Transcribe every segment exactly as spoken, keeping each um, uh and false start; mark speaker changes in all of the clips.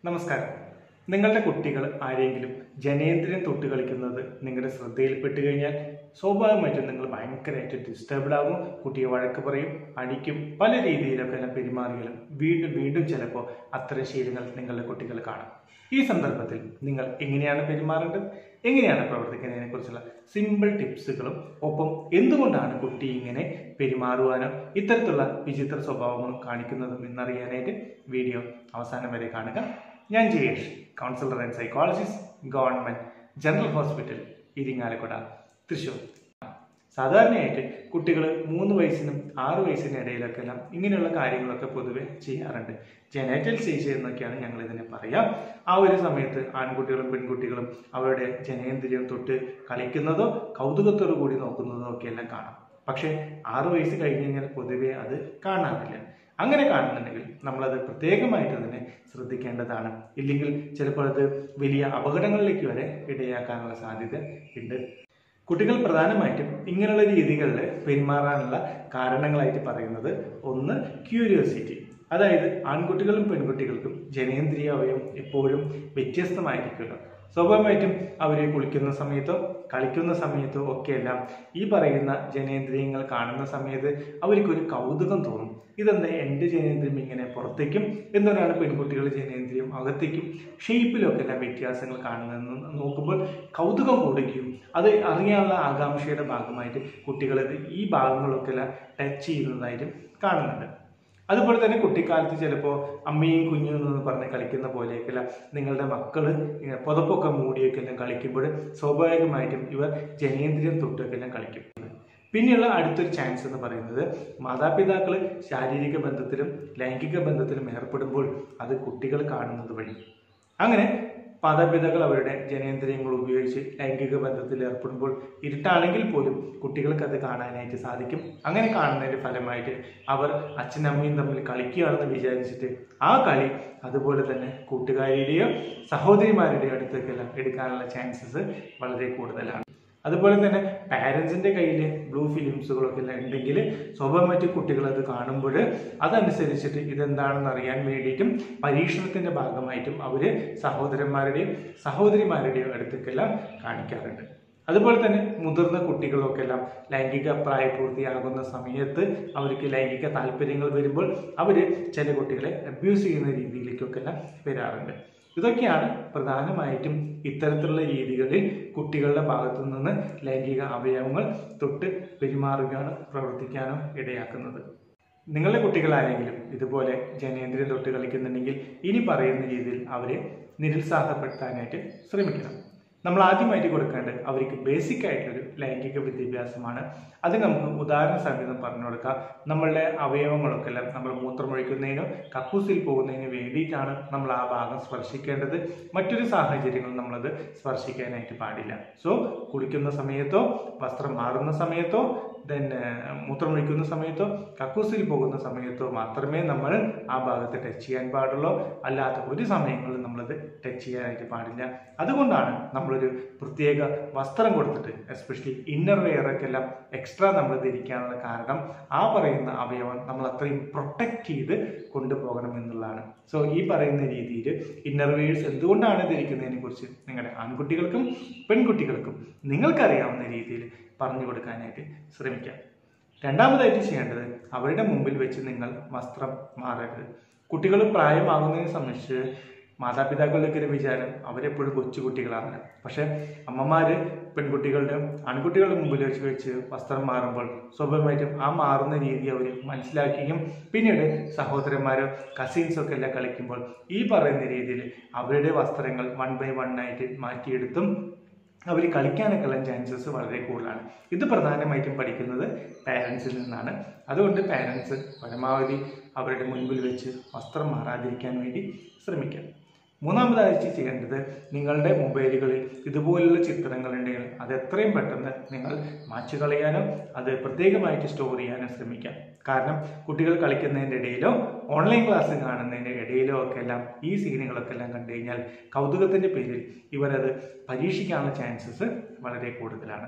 Speaker 1: നമസ്കാരം. നിങ്ങളുടെ കുട്ടികൾ ആരെങ്കിലും ജനേന്ദ്രിയം തൊട്ട് കളിക്കുന്നത് നിങ്ങളുടെ ശ്രദ്ധയിൽപ്പെട്ട് കഴിഞ്ഞാൽ സ്വാഭാവികമായിട്ടും നിങ്ങൾ ഭയങ്കരമായിട്ട് ഡിസ്റ്റർബ്ഡ് ആകും. കുട്ടിയെ വഴക്ക് പറയും, അടിക്കും, പല രീതിയിലൊക്കെ എല്ലാം പെരുമാറിയാലും വീണ്ടും വീണ്ടും ചിലപ്പോൾ അത്തരം ശീലങ്ങൾ നിങ്ങളുടെ കുട്ടികൾ കാണും. ഈ സന്ദർഭത്തിൽ നിങ്ങൾ എങ്ങനെയാണ് പെരുമാറേണ്ടത്, എങ്ങനെയാണ് പ്രവർത്തിക്കുന്നതിനെ കുറിച്ചുള്ള സിമ്പിൾ ടിപ്സുകളും ഒപ്പം എന്തുകൊണ്ടാണ് കുട്ടി ഇങ്ങനെ പെരുമാറുവാനോ ഇത്തരത്തിലുള്ള വിചിത്ര സ്വഭാവങ്ങളും കാണിക്കുന്നതും എന്നറിയാനായിട്ട് വീഡിയോ അവസാനം വരെ കാണുക. ഞാൻ Jayesh, counsellor and psychologist, government general hospital, Irinjalakuda, Thrissur. സാധാരണയായിട്ട് കുട്ടികൾ മൂന്ന് വയസ്സിനും ആറ് വയസ്സിനും ഇടയിലൊക്കെ എല്ലാം ഇങ്ങനെയുള്ള കാര്യങ്ങളൊക്കെ പൊതുവെ ചെയ്യാറുണ്ട്. ജെനൈറ്റൽ സ്റ്റേജ് എന്നൊക്കെയാണ് ഞങ്ങൾ ഇതിനെ പറയാം. ആ ഒരു സമയത്ത് ആൺകുട്ടികളും പെൺകുട്ടികളും അവരുടെ ജനേന്ദ്രിയം തൊട്ട് കളിക്കുന്നതോ കൗതുകത്തോടു കൂടി നോക്കുന്നതോ ഒക്കെ എല്ലാം കാണാം. പക്ഷേ ആറ് വയസ്സ് കഴിഞ്ഞ് കഴിഞ്ഞാൽ പൊതുവെ അത് കാണാറില്ല. അങ്ങനെ കാണുന്നുണ്ടെങ്കിൽ നമ്മളത് പ്രത്യേകമായിട്ട് തന്നെ ശ്രദ്ധിക്കേണ്ടതാണ്. ഇല്ലെങ്കിൽ ചിലപ്പോൾ അത് വലിയ അപകടങ്ങളിലേക്ക് വരെ ഇടയാക്കാനുള്ള സാധ്യത ഉണ്ട്. കുട്ടികൾ പ്രധാനമായിട്ടും ഇങ്ങനെയുള്ള രീതികളിൽ പെരുമാറാനുള്ള കാരണങ്ങളായിട്ട് പറയുന്നത് ഒന്ന് ക്യൂരിയോസിറ്റി. അതായത് ആൺകുട്ടികളും പെൺകുട്ടികൾക്കും ജനേന്ദ്രിയ അവയവം എപ്പോഴും വ്യത്യസ്തമായിരിക്കുമല്ലോ. സ്വാഭാവികമായിട്ടും അവർ കുളിക്കുന്ന സമയത്തോ കളിക്കുന്ന സമയത്തോ ഒക്കെയെല്ലാം ഈ പറയുന്ന ജനേന്ദ്രിയങ്ങൾ കാണുന്ന സമയത്ത് അവർക്കൊരു കൗതുകം തോന്നും. ഇതെന്താ എൻ്റെ ജനേന്ദ്രിയം ഇങ്ങനെ പുറത്തേക്കും, എന്തുകൊണ്ടാണ് പെൺകുട്ടികൾ ജനേന്ദ്രിയം അകത്തേക്കും ഷേപ്പിലൊക്കെ എല്ലാം വ്യത്യാസങ്ങൾ കാണുന്നതെന്ന് നോക്കുമ്പോൾ കൗതുകം കൂടുകയും അത് അറിയാനുള്ള ആകാംക്ഷയുടെ ഭാഗമായിട്ട് കുട്ടികളത് ഈ ഭാഗങ്ങളൊക്കെ എല്ലാം ടച്ച് ചെയ്യുന്നതായിട്ട് കാണുന്നുണ്ട്. അതുപോലെ തന്നെ കുട്ടിക്കാലത്ത് ചിലപ്പോൾ അമ്മയും കുഞ്ഞും എന്ന് പറഞ്ഞ് കളിക്കുന്ന പോലെയൊക്കെയല്ല നിങ്ങളുടെ മക്കൾ പുതപ്പൊക്കെ മൂടിയൊക്കെ എല്ലാം കളിക്കുമ്പോൾ സ്വാഭാവികമായിട്ടും ഇവർ ജനേന്ദ്രിയം തൊട്ടൊക്കെ എല്ലാം കളിക്കും. പിന്നെയുള്ള അടുത്തൊരു ചാൻസ് എന്ന് പറയുന്നത് മാതാപിതാക്കൾ ശാരീരിക ബന്ധത്തിലും ലൈംഗിക ബന്ധത്തിലും ഏർപ്പെടുമ്പോൾ അത് കുട്ടികൾ കാണുന്നത് വഴി. അങ്ങനെ മാതാപിതാക്കൾ അവരുടെ ജനേന്ദ്രിയങ്ങൾ ഉപയോഗിച്ച് ലൈംഗിക ബന്ധത്തിൽ ഏർപ്പെടുമ്പോൾ ഇരുട്ടാണെങ്കിൽ പോലും കുട്ടികൾക്ക് അത് കാണാനായിട്ട് സാധിക്കും. അങ്ങനെ കാണുന്നതിൻ്റെ ഫലമായിട്ട് അവർ അച്ഛനമ്മയും തമ്മിൽ കളിക്കുകയാണെന്ന് വിചാരിച്ചിട്ട് ആ കളി അതുപോലെ തന്നെ കൂട്ടുകാരുടെയോ സഹോദരിമാരുടെയോ അടുത്തേക്കെല്ലാം എടുക്കാനുള്ള ചാൻസസ് വളരെ കൂടുതലാണ്. അതുപോലെ തന്നെ പാരൻസിൻ്റെ കയ്യിൽ ബ്ലൂ ഫിലിംസുകളൊക്കെ എല്ലാം ഉണ്ടെങ്കിൽ സ്വാഭാവികമായിട്ട് കുട്ടികൾ അത് കാണുമ്പോൾ അതനുസരിച്ചിട്ട് ഇതെന്താണെന്ന് അറിയാൻ വേണ്ടിയിട്ടും പരീക്ഷണത്തിൻ്റെ ഭാഗമായിട്ടും അവർ സഹോദരന്മാരുടെയും സഹോദരിമാരുടെയും അടുത്തേക്കെല്ലാം കാണിക്കാറുണ്ട്. അതുപോലെ തന്നെ മുതിർന്ന കുട്ടികളൊക്കെ എല്ലാം ലൈംഗിക പ്രായപൂർത്തിയാകുന്ന സമയത്ത് അവർക്ക് ലൈംഗിക താല്പര്യങ്ങൾ വരുമ്പോൾ അവർ ചില കുട്ടികളെ അബ്യൂസ് ചെയ്യുന്ന രീതിയിലേക്കൊക്കെ എല്ലാം വരാറുണ്ട്. ഇതൊക്കെയാണ് പ്രധാനമായിട്ടും ഇത്തരത്തിലുള്ള രീതികളിൽ കുട്ടികളുടെ ഭാഗത്തു നിന്ന് ലൈംഗിക അവയവങ്ങൾ തൊട്ട് പെരുമാറുകയാണോ പ്രവർത്തിക്കാനോ ഇടയാക്കുന്നത്. നിങ്ങളുടെ കുട്ടികളാരെങ്കിലും ഇതുപോലെ ജനേന്ദ്രിയം തൊട്ട് കളിക്കുന്നുണ്ടെങ്കിൽ ഇനി പറയുന്ന രീതിയിൽ അവരെ നിരുത്സാഹപ്പെടുത്താനായിട്ട് ശ്രമിക്കണം. നമ്മൾ ആദ്യമായിട്ട് കൊടുക്കേണ്ടത് അവർക്ക് ബേസിക് ആയിട്ടൊരു ലൈംഗിക വിദ്യാഭ്യാസമാണ്. അത് നമുക്ക് ഉദാഹരണ സഹിതം പറഞ്ഞു കൊടുക്കാം. നമ്മളുടെ അവയവങ്ങളൊക്കെ എല്ലാം നമ്മൾ മൂത്രമൊഴിക്കുന്നതിനോ കക്കൂസിൽ പോകുന്നതിനോ വേണ്ടിയിട്ടാണ് നമ്മൾ ആ ഭാഗം സ്പർശിക്കേണ്ടത്. മറ്റൊരു സാഹചര്യങ്ങളും നമ്മളത് സ്പർശിക്കാനായിട്ട് പാടില്ല. സോ കുളിക്കുന്ന സമയത്തോ വസ്ത്രം മാറുന്ന സമയത്തോ ദെൻ മൂത്രമൊഴിക്കുന്ന സമയത്തോ കക്കൂസിൽ പോകുന്ന സമയത്തോ മാത്രമേ നമ്മൾ ആ ഭാഗത്ത് ടച്ച് ചെയ്യാൻ പാടുള്ളൂ. അല്ലാത്ത ഒരു സമയങ്ങളിലും നമ്മളത് ടച്ച് ചെയ്യാനായിട്ട് പാടില്ല. അതുകൊണ്ടാണ് നമ്മളൊരു പ്രത്യേക വസ്ത്രം കൊടുത്തിട്ട് എസ്പെഷ്യലി ഇന്നർ വെയറൊക്കെ എല്ലാം എക്സ്ട്രാ നമ്മൾ ധരിക്കാനുള്ള കാരണം ആ പറയുന്ന അവയവം നമ്മൾ അത്രയും പ്രൊട്ടക്റ്റ് ചെയ്ത് കൊണ്ടുപോകണം എന്നുള്ളതാണ്. സോ ഈ പറയുന്ന രീതിയിൽ ഇന്നർ വെയേഴ്സ് എന്തുകൊണ്ടാണ് ധരിക്കുന്നതിനെ കുറിച്ച് നിങ്ങളുടെ ആൺകുട്ടികൾക്കും പെൺകുട്ടികൾക്കും നിങ്ങൾക്കറിയാവുന്ന രീതിയിൽ പറഞ്ഞു കൊടുക്കാനായിട്ട് ശ്രമിക്കാം. രണ്ടാമതായിട്ട് ചെയ്യേണ്ടത് അവരുടെ മുമ്പിൽ വെച്ച് നിങ്ങൾ വസ്ത്രം മാറരുത്. കുട്ടികൾ പ്രായമാകുന്നതിനെ സംബന്ധിച്ച് മാതാപിതാക്കളുടെ ഒരു വിചാരം അവരെപ്പോഴും കൊച്ചുകുട്ടികളാണ്. പക്ഷെ അമ്മമാർ പെൺകുട്ടികളുടെ ആൺകുട്ടികളുടെ മുമ്പിൽ വെച്ച് വെച്ച് വസ്ത്രം മാറുമ്പോൾ സ്വാഭാവികമായിട്ടും ആ മാറുന്ന രീതി അവർ മനസ്സിലാക്കുകയും പിന്നീട് സഹോദരന്മാരോ കസിൻസൊക്കെ എല്ലാം കളിക്കുമ്പോൾ ഈ പറയുന്ന രീതിയിൽ അവരുടെ വസ്ത്രങ്ങൾ വൺ ബൈ വൺ ആയിട്ട് മാറ്റിയെടുത്തും അവർ കളിക്കാനൊക്കെ ഉള്ള ചാൻസസ് വളരെ കൂടുതലാണ്. ഇത് പ്രധാനമായിട്ടും പഠിക്കുന്നത് പാരൻസിൽ നിന്നാണ്. അതുകൊണ്ട് പാരൻസ് പരമാവധി അവരുടെ മുൻപിൽ വെച്ച് വസ്ത്രം മാറാതിരിക്കാൻ വേണ്ടി ശ്രമിക്കാം. മൂന്നാമതായിട്ട് ചെയ്യേണ്ടത് നിങ്ങളുടെ മൊബൈലുകളിൽ ഇതുപോലുള്ള ചിത്രങ്ങളുണ്ടെങ്കിൽ അത് എത്രയും പെട്ടെന്ന് നിങ്ങൾ മായ്ച്ചു കളയാനോ അത് പ്രത്യേകമായിട്ട് സ്റ്റോർ ചെയ്യാനോ ശ്രമിക്കാം. കാരണം കുട്ടികൾ കളിക്കുന്നതിൻ്റെ ഇടയിലോ ഓൺലൈൻ ക്ലാസ് കാണുന്നതിൻ്റെ ഇടയിലോ ഒക്കെ എല്ലാം ഈ സീനുകളൊക്കെ എല്ലാം കണ്ടു കഴിഞ്ഞാൽ കൗതുകത്തിൻ്റെ പേരിൽ ഇവരത് പരീക്ഷിക്കാനുള്ള ചാൻസസ് വളരെ കൂടുതലാണ്.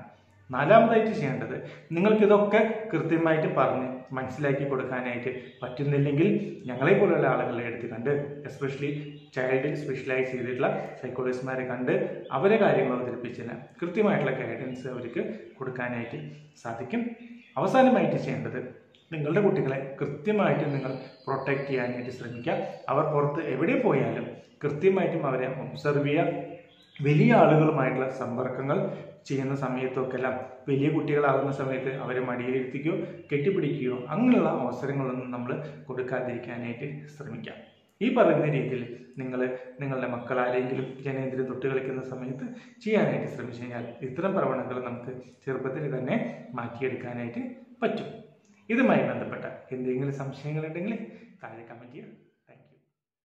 Speaker 1: നാലാമതായിട്ട് ചെയ്യേണ്ടത്, നിങ്ങൾക്കിതൊക്കെ കൃത്യമായിട്ട് പറഞ്ഞ് മനസ്സിലാക്കി കൊടുക്കാനായിട്ട് പറ്റുന്നില്ലെങ്കിൽ ഞങ്ങളെ പോലുള്ള ആളുകളെ എടുത്ത് കണ്ട്, എസ്പെഷ്യലി ചൈൽഡിൽ സ്പെഷ്യലൈസ് ചെയ്തിട്ടുള്ള സൈക്കോളജിസ്റ്റുമാരെ കണ്ട് അവരെ കാര്യങ്ങൾ അവതരിപ്പിച്ചതിന് കൃത്യമായിട്ടുള്ള ഗൈഡൻസ് അവർക്ക് കൊടുക്കാനായിട്ട് സാധിക്കും. അവസാനമായിട്ട് ചെയ്യേണ്ടത്, നിങ്ങളുടെ കുട്ടികളെ കൃത്യമായിട്ട് നിങ്ങൾ പ്രൊട്ടക്റ്റ് ചെയ്യാനായിട്ട് ശ്രമിക്കുക. അവർ പുറത്ത് എവിടെ പോയാലും കൃത്യമായിട്ടും അവരെ ഒബ്സർവ് ചെയ്യുക. വലിയ ആളുകളുമായിട്ടുള്ള സമ്പർക്കങ്ങൾ ചെയ്യുന്ന സമയത്തൊക്കെ എല്ലാം വലിയ കുട്ടികളാകുന്ന സമയത്ത് അവരെ മടിയിലിരുത്തിക്കുകയോ കെട്ടിപ്പിടിക്കുകയോ അങ്ങനെയുള്ള അവസരങ്ങളൊന്നും നമ്മൾ കൊടുക്കാതിരിക്കാനായിട്ട് ശ്രമിക്കാം. ഈ പറയുന്ന രീതിയിൽ നിങ്ങൾ നിങ്ങളുടെ മക്കളാരെങ്കിലും ജനേന്ദ്രിയം തൊട്ട് കളിക്കുന്ന സമയത്ത് ചെയ്യാനായിട്ട് ശ്രമിച്ചു കഴിഞ്ഞാൽ ഇത്തരം പ്രവണതകൾ നമുക്ക് ചെറുപ്പത്തിൽ തന്നെ മാറ്റിയെടുക്കാനായിട്ട് പറ്റും. ഇതുമായി ബന്ധപ്പെട്ട എന്തെങ്കിലും സംശയങ്ങളുണ്ടെങ്കിൽ താഴെ കമൻറ്റ് ചെയ്യുക.